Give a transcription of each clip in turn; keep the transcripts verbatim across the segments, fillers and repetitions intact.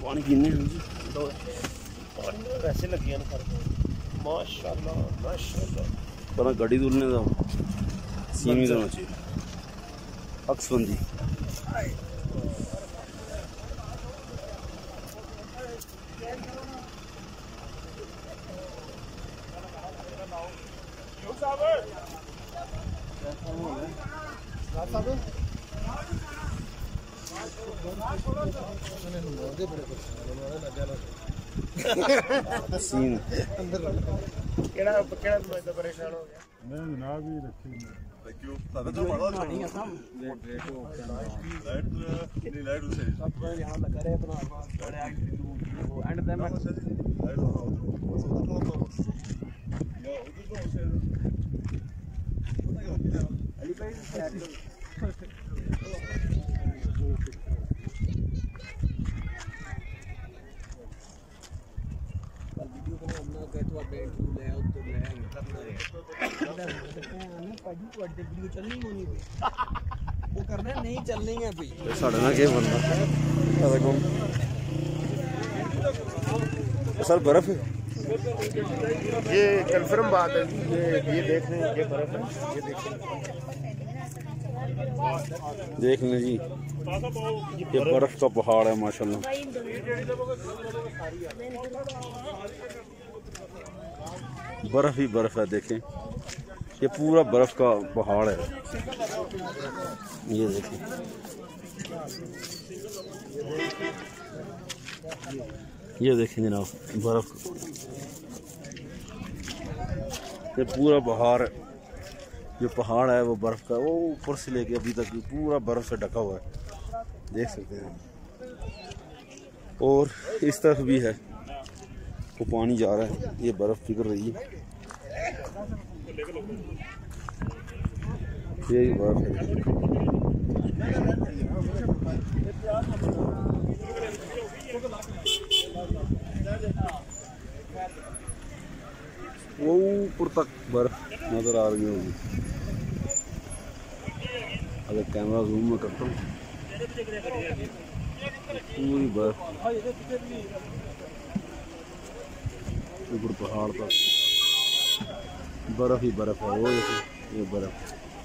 पानी पीने वैसे लगी माशाल्लाह माशाल्लाह। पर गड्डी दूरने का सीन भी होना चाहिए अक्सबंदी। सीन केड़ा केड़ा बंदा परेशान हो गया। मैं जनाब ही रखे थैंक यू दादा तो बड़ा लाइट नहीं लाइट उसे सब यहां लगा रहे अपना बड़े वो एंड देम लाइट हो रहा या उधर तो उसे अली भाई वीडियो को हमने कहे तो अपडेट ले आओ तो ले करना है ना पाजी को अपडेट वीडियो चलनी होनी भी वो करना नहीं चलनी है भाई साढ़े ना के बंदा सर बर्फ है ये कंफर्म बात है। ये ये देख लें ये बर्फ है ये देखें देख लें जी ये बर्फ का पहाड़ है माशाल्लाह। बर्फ ही बर्फ है देखें ये पूरा बर्फ का पहाड़ है। ये देखें ये देखें जनाब बर्फ ये पूरा पहाड़ जो पहाड़ है वो बर्फ का वो ऊपर से लेके अभी तक पूरा बर्फ से ढका हुआ है देख सकते हैं। और इस तरफ भी है वो पानी जा रहा है ये बर्फ पिघल रही है ये बर्फ है। वो ऊपर तक बर्फ नजर आ रही होगी अगर कैमरा जूम में करता हूँ पूरी बर्फ ऊपर पहाड़ पर बर्फ ही बर्फ है। वो ये बर्फ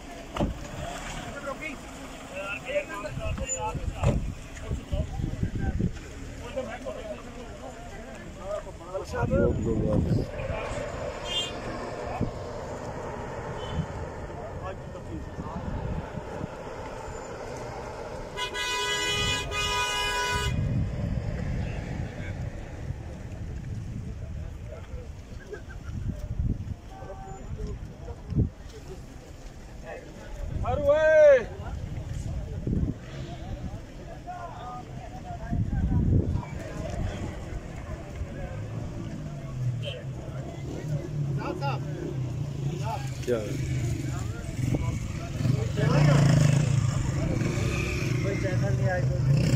क्या है कोई चैनल नहीं आया